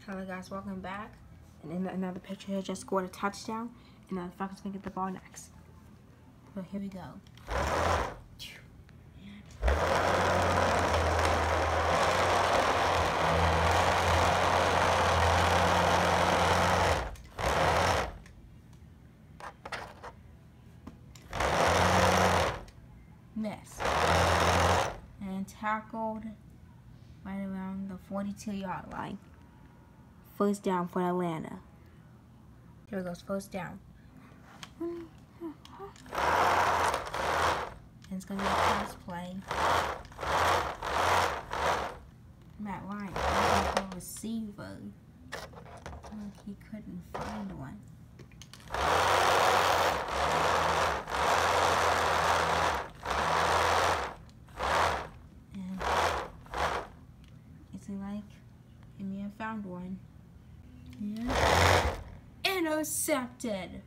Hello guys, welcome back. And in another picture here, just scored a touchdown. And now the Falcons gonna get the ball next. So here we go. Miss. And tackled right around the 42-yard line. First down for Atlanta. Here it goes, first down. And it's going to be a pass play. Matt Ryan, looking for a receiver. He couldn't find one. And it's like he may have found one. And intercepted.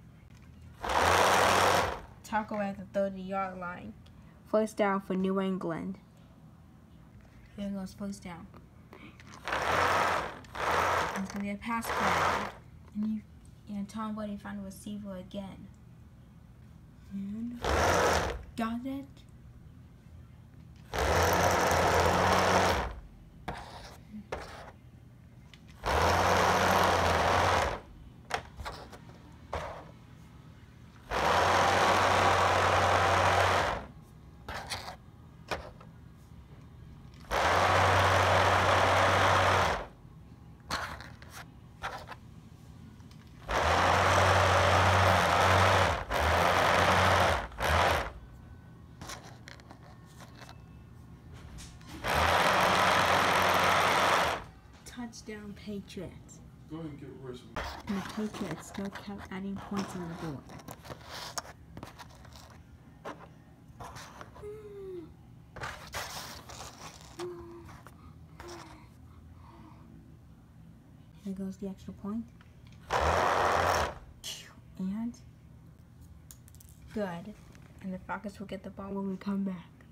Taco at the 30-yard line. First down for New England. Here goes first down. And it's gonna be a pass play. And Tom Brady found a receiver again. And got it. Touchdown Patriots. Go ahead and get worse. And the Patriots still kept adding points on the board. Here goes the extra point. And good. And the Falcons will get the ball when we come back.